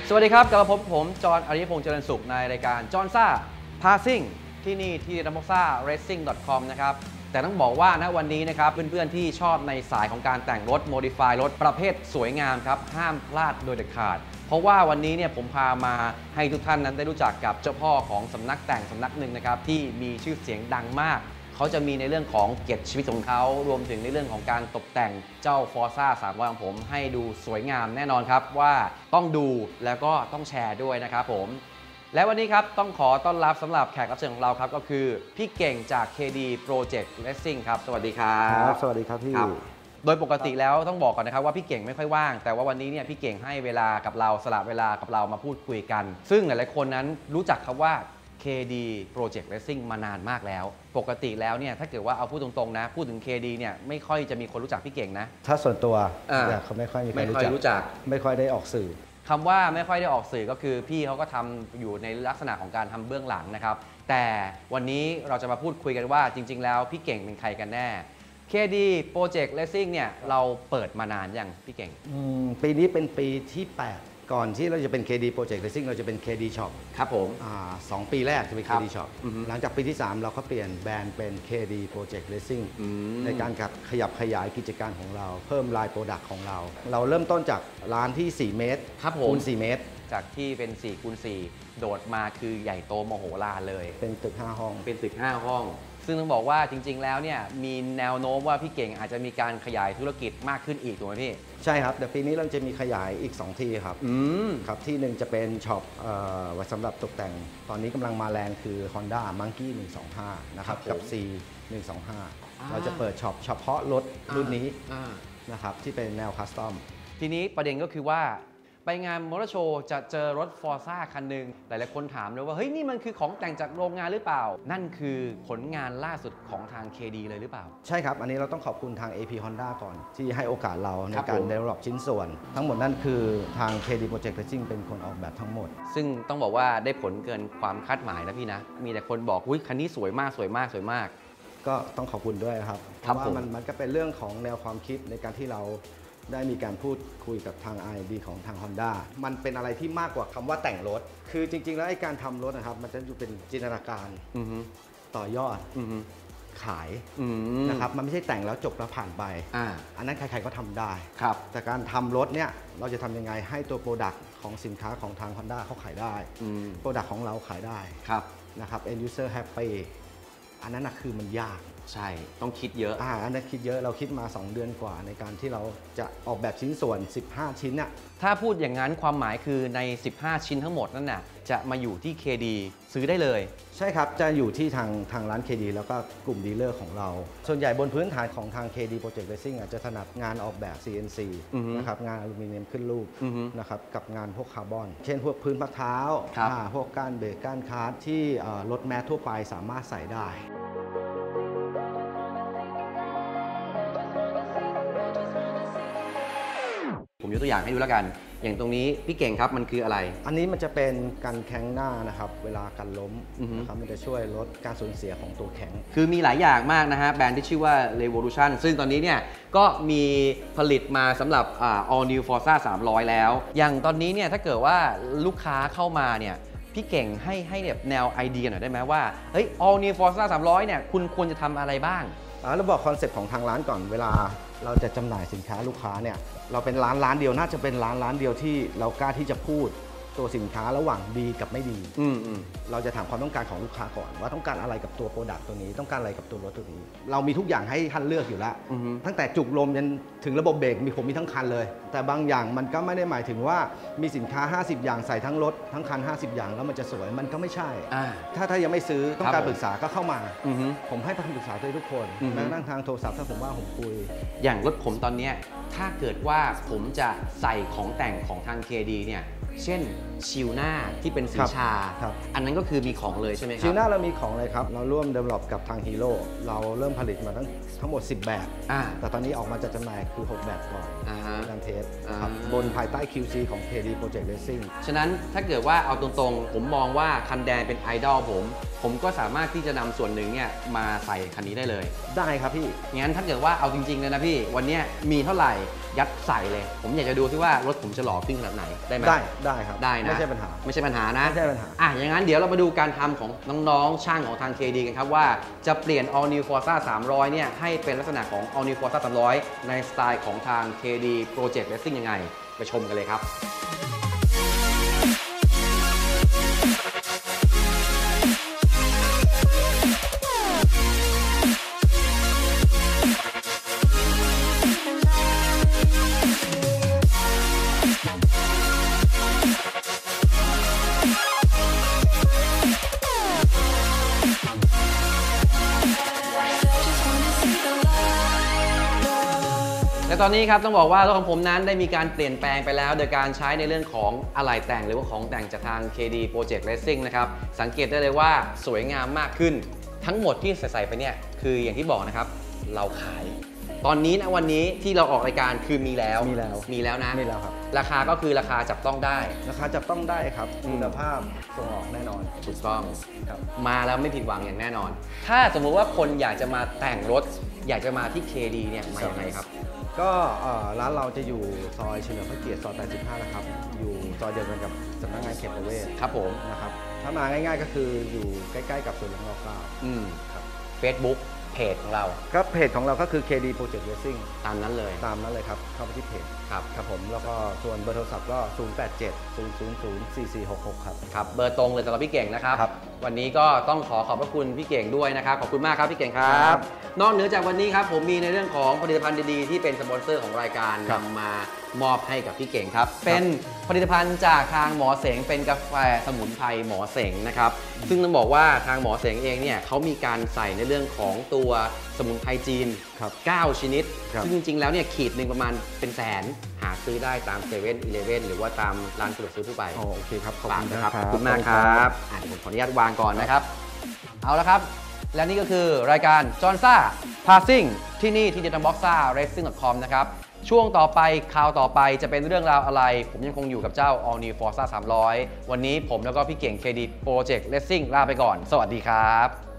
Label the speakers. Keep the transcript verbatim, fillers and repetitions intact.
Speaker 1: สวัสดีครับกลับมาพบผมจอห์น อริยพงษ์เจริญสุขในรายการจอห์นซ่าพาซิ่งที่นี่ที่ดัมโบซ่าเรซซิ่ง ดอท คอม นะครับแต่ต้องบอกว่าณวันนี้นะครับเพื่อนๆที่ชอบในสายของการแต่งรถโมดิฟายรถประเภทสวยงามครับห้ามพลาดโดยเด็ดขาดเพราะว่าวันนี้เนี่ยผมพามาให้ทุกท่านนั้นได้รู้จักกับเจ้าพ่อของสำนักแต่งสำนักหนึ่งนะครับที่มีชื่อเสียงดังมากเขาจะมีในเรื่องของเกียรติชีวิตของเขารวมถึงในเรื่องของการตกแต่งเจ้า Forza สามร้อยของผมให้ดูสวยงามแน่นอนครับว่าต้องดูแล้วก็ต้องแชร์ด้วยนะครับผมและวันนี้ครับต้องขอต้อนรับสำหรับแขกรับเชิญของเราครับก็คือพี่เก่งจาก เค ดี Project Racing ครับสวัสดีครับ
Speaker 2: สวัสดีครับพี่
Speaker 1: โดยปกติแล้วต้องบอกก่อนนะครับว่าพี่เก่งไม่ค่อยว่างแต่ว่าวันนี้เนี่ยพี่เก่งให้เวลากับเราสละเวลากับเรามาพูดคุยกันซึ่งหลายๆคนนั้นรู้จักคำว่า เค ดี Project Racing มานานมากแล้วปกติแล้วเนี่ยถ้าเกิดว่าเอาพูดตรงๆนะพูดถึง เค ดี เนี่ยไม่ค่อยจะมีคนรู้จักพี่เก่งนะ
Speaker 2: ถ้าส่วนตัวเขาไม่ค่อยมีใครรู้จักไม่ค่อยได้ออกสื่อ
Speaker 1: คำว่าไม่ค่อยได้ออกสื่อก็คือพี่เขาก็ทำอยู่ในลักษณะของการทำเบื้องหลังนะครับแต่วันนี้เราจะมาพูดคุยกันว่าจริงๆแล้วพี่เก่งเป็นใครกันแน่ เค ดี Project Racing เนี่ยเราเปิดมานานยังพี่เก่ง
Speaker 2: ปีนี้เป็นปีที่แปดก่อนที่เราจะเป็น เค ดี Project Racing เราจะเป็น เค ดี Shop
Speaker 1: ครับผม
Speaker 2: สองปีแรกจะเป็น เค ดี Shop หลังจากปีที่สามเราก็เปลี่ยนแบรนด์เป็น เค ดี Project Racing ในการขยับขยายกิจการของเราเพิ่มลายโปรดักต์ของเราเราเริ่มต้นจากร้านที่สี่เมตรคูณสี่เมตร
Speaker 1: จากที่เป็นสี่คูณสี่โดดมาคือใหญ่โตมโหฬารเลย
Speaker 2: เป็นตึกห้าห้อง
Speaker 1: เป็นตึกห้าห้องซึ่งต้องบอกว่าจริงๆแล้วเนี่ยมีแนวโน้มว่าพี่เก่งอาจจะมีการขยายธุรกิจมากขึ้นอีกถูกไหมพี่
Speaker 2: ใช่ครับเดี๋ยวปีนี้เราจะมีขยายอีกสองที่ครับอืมครับที่หนึ่งจะเป็นช็อปไว้สำหรับตกแต่งตอนนี้กำลังมาแรงคือ Honda Monkey หนึ่งสองห้านะครับกับ ซี หนึ่งสองห้าเราจะเปิดช็อปเฉพาะรถรุ่นนี้นะครับที่เป็นแนวคัสตอม
Speaker 1: ทีนี้ประเด็นก็คือว่าไปงานมอเตอร์โชว์จะเจอรถ Forza คันหนึ่งหลายๆคนถามเลยว่าเฮ้ยนี่มันคือของแต่งจากโรงงานหรือเปล่านั่นคือผลงานล่าสุดของทาง เค ดี เลยหรือเปล่า
Speaker 2: ใช่ครับอันนี้เราต้องขอบคุณทาง เอ พี Honda ก่อนที่ให้โอกาสเราในการ develop ชิ้นส่วนทั้งหมดนั่นคือทาง เค ดี Project Racing เป็นคนออกแบบทั้งหมด
Speaker 1: ซึ่งต้องบอกว่าได้ผลเกินความคาดหมายนะพี่นะมีแต่คนบอกอุ้ยคันนี้สวยมากสวยมากสวยมาก
Speaker 2: ก็ต้องขอบคุณด้วยครับเพราะว่ามันมันก็เป็นเรื่องของแนวความคิดในการที่เราได้มีการพูดคุยกับทาง อาร์ แอนด์ ดี ของทาง Honda มันเป็นอะไรที่มากกว่าคำว่าแต่งรถคือจริงๆแล้วไอ้การทำรถนะครับมันจะเป็นจินตนาการต่อยอดขายนะครับมันไม่ใช่แต่งแล้วจบแล้วผ่านไป อ, อันนั้นใครๆก็ทำได้แต่การทำรถเนี่ยเราจะทำยังไงให้ตัวโปรดักต์ของสินค้าของทาง Honda เขาขายได้โปรดักต์ของเราขายได้นะครับ end user happy อันนั้นนะคือมันยาก
Speaker 1: ใช่ต้องคิดเยอะ
Speaker 2: อ่าอันนั้นคิดเยอะเราคิดมาสองเดือนกว่าในการที่เราจะออกแบบชิ้นส่วนสิบห้าชิ้นน่ะ
Speaker 1: ถ้าพูดอย่างนั้นความหมายคือในสิบห้าชิ้นทั้งหมดนั่นน่ะจะมาอยู่ที่ เค ดี ซื้อได้เลย
Speaker 2: ใช่ครับจะอยู่ที่ทางทางร้าน เค ดี แล้วก็กลุ่มดีลเลอร์ของเราส่วนใหญ่บนพื้นฐานของทาง เค ดี Project Racing อาจจะถนัดงานออกแบบ ซี เอ็น ซี นะครับงานอลูมิเนียมขึ้นรูปนะครับกับงานพวกคาร์บอนเช่นพวกพื้นพักเท้าพวกก้านเบรกก้านคาร์ทที่รถแมสทั่วไปสามารถใส่ได้
Speaker 1: ผมยกตัวอย่างให้ดูแล้วกันอย่างตรงนี้พี่เก่งครับมันคืออะไร
Speaker 2: อันนี้มันจะเป็นกันแข้งหน้านะครับเวลากันล้มนะครับมันจะช่วยลดการสูญเสียของตัวแข็ง
Speaker 1: คือมีหลายอย่างมากนะฮะแบรนด์ที่ชื่อว่า Revolution ซึ่งตอนนี้เนี่ยก็มีผลิตมาสำหรับ All New Forza สามร้อยแล้วอย่างตอนนี้เนี่ยถ้าเกิดว่าลูกค้าเข้ามาเนี่ยพี่เก่งให้ให้แบบแนวไอเดียหน่อยได้ไหมว่าเฮ้ย All New Forza สามร้อยเนี่ยคุณควรจะทำอะไรบ้าง
Speaker 2: เราบอกคอนเซ็ปต์ของทางร้านก่อนเวลาเราจะจำหน่ายสินค้าลูกค้าเนี่ยเราเป็นร้านร้านเดียวน่าจะเป็นร้านร้านเดียวที่เรากล้าที่จะพูดตัวสินค้าระหว่างดีกับไม่ดีเราจะถามความต้องการของลูกค้าก่อนว่าต้องการอะไรกับตัวโปรดักต์ตัวนี้ต้องการอะไรกับตัวรถตัวนี้เรามีทุกอย่างให้ท่านเลือกอยู่แล้วตั้งแต่จุกลมจนถึงระบบเบรกมีผมมีทั้งคันเลยแต่บางอย่างมันก็ไม่ได้หมายถึงว่ามีสินค้าห้าสิบอย่างใส่ทั้งรถทั้งคันห้าสิบอย่างแล้วมันจะสวยมันก็ไม่ใช่ถ้าถ้ายังไม่ซื้อต้องการปรึกษาก็เข้ามาผมให้คำปรึกษาด้วยทุกคนแม้กระทั่งทางโทรศัพท์ถ้าผมว่าผมคุย
Speaker 1: อย่างรถผมตอนนี้ถ้าเกิดว่าผมจะใส่ของแต่งของทาง เค ดี เนี่ยเช่นชิลหน้าที่เป็นสีชาอันนั้นก็คือมีของเลยใช่ไหมครับ
Speaker 2: ชิลหน้าเรามีของเลยครับเราร่วม develop กับทางฮีโร่เราเริ่มผลิตมาทั้งทั้งหมดสิบแบบแต่ตอนนี้ออกมาจัดจำหน่ายคือหกแบบก่อนการเทสครับบนภายใต้ คิว ซี ของ เค ดี Project Racing
Speaker 1: ฉะนั้นถ้าเกิดว่าเอาตรงๆผมมองว่าคันแดงเป็นไอดอลผมผมก็สามารถที่จะนำส่วนหนึ่งเนี่ยมาใส่คันนี้ได้เลย
Speaker 2: ได้ครับพี่
Speaker 1: งั้นถ้าเกิดว่าเอาจริงๆเลยนะพี่วันนี้มีเท่าไหร่ยัดใส่เลยผมอยากจะดูที่ว่ารถผมจะหล่อขึ้นขนาดไหนได้ไหม
Speaker 2: ได้ได้ครับ
Speaker 1: ได้นะ
Speaker 2: ไม่ใช่ปัญหา
Speaker 1: ไม่ใช่ปัญหานะ
Speaker 2: ไม่ใช่ปัญหา
Speaker 1: อ่ะอย่างนั้นเดี๋ยวเรามาดูการทำของน้องๆช่างของทาง เค ดี กันครับว่าจะเปลี่ยน All New Forza สามร้อยเนี่ยให้เป็นลักษณะของ All New Forza สามร้อยในสไตล์ของทาง เค ดี Project Racing ยังไงไปชมกันเลยครับและตอนนี้ครับต้องบอกว่ารถของผมนั้นได้มีการเปลี่ยนแปลงไปแล้วโดยการใช้ในเรื่องของอะไหล่แต่งหรือว่าของแต่งจากทาง เค ดี Project Racing นะครับสังเกตได้เลยว่าสวยงามมากขึ้นทั้งหมดที่ใส่ไปเนี่ยคืออย่างที่บอกนะครับเราขายตอนนี้นะวันนี้ที่เราออกรายการคือมีแล้ว
Speaker 2: มีแล้ว
Speaker 1: มีแล้วนะ
Speaker 2: มีแล้วครับ
Speaker 1: ราคาก็คือราคาจับต้องได้
Speaker 2: ราคาจับต้องได้ครับคุณภาพส่งออกแน่นอน
Speaker 1: ถูกต้อง
Speaker 2: ครับ
Speaker 1: มาแล้วไม่ผิดหวังอย่างแน่นอนถ้าสมมุติว่าคนอยากจะมาแต่งรถอยากจะมาที่ เค ดี เนี่ยมาอย่างไรครับ
Speaker 2: ก็ร้านเราจะอยู่ซอยเฉลิมพระเกียรติซอยแปดสิบห้านะครับอยู่ซอยเดียวกันกับสำนักงานเขตประเวศ
Speaker 1: ครับผม
Speaker 2: นะครับถ้ามาง่ายๆก็คืออยู่ใกล้ๆกับสวนหลวงรอเก้า
Speaker 1: อืมครับ Facebookเพจของเรา
Speaker 2: ครับเพจของเราก็คือ เค ดี Project Racing
Speaker 1: ตามนั้นเลย
Speaker 2: ตามนั้นเลยครับเข้าไปที่เพจ
Speaker 1: ครับ
Speaker 2: ครับผมแล้วก็ส่วนเบอร์โทรศัพท์ก็ ศูนย์ แปด เจ็ด ศูนย์ ศูนย์ ศูนย์ สี่ สี่ หก หก ครับ
Speaker 1: ครับเบอร์ตรงเลยสำหรับพี่เก่งนะครับ
Speaker 2: ครับ
Speaker 1: วันนี้ก็ต้องขอขอบพระคุณพี่เก่งด้วยนะครับขอบคุณมากครับพี่เก่งครับนอกเหนือจากวันนี้ครับผมมีในเรื่องของผลิตภัณฑ์ดีๆที่เป็นสปอนเซอร์ของรายการนำมามอบให้กับพี่เก่งครับเป็นผลิตภัณฑ์จากทางหมอเสงเป็นกาแฟสมุนไพรหมอเสงนะครับซึ่งต้องบอกว่าทางหมอเสงเองเนี่ยเขามีการใส่ในเรื่องของตัวสมุนไพรจีนเก้าชนิดซึ่งจริงๆแล้วเนี่ยขีดหนึ่งประมาณเป็นแสนหาซื้อได้ตามเซเว่นอีเลฟเว่นหรือว่าตามร้านสะดวกซื้อทั่วไป
Speaker 2: โอเคครับ
Speaker 1: ขอบคุณนะครับขอบคุณมากครับเดี๋ยวผมขออนุญาตวางก่อนนะครับเอาละครับและนี่ก็คือรายการจอห์นซ่าพาซิ่งที่นี่ที่เดนบ็อกซ่าเรซซิ่ง ดอท คอม นะครับช่วงต่อไปคราวต่อไปจะเป็นเรื่องราวอะไรผมยังคงอยู่กับเจ้า All New Forza สามร้อยวันนี้ผมแล้วก็พี่เก่ง เค ดี Project Racing ลาไปก่อนสวัสดีครับ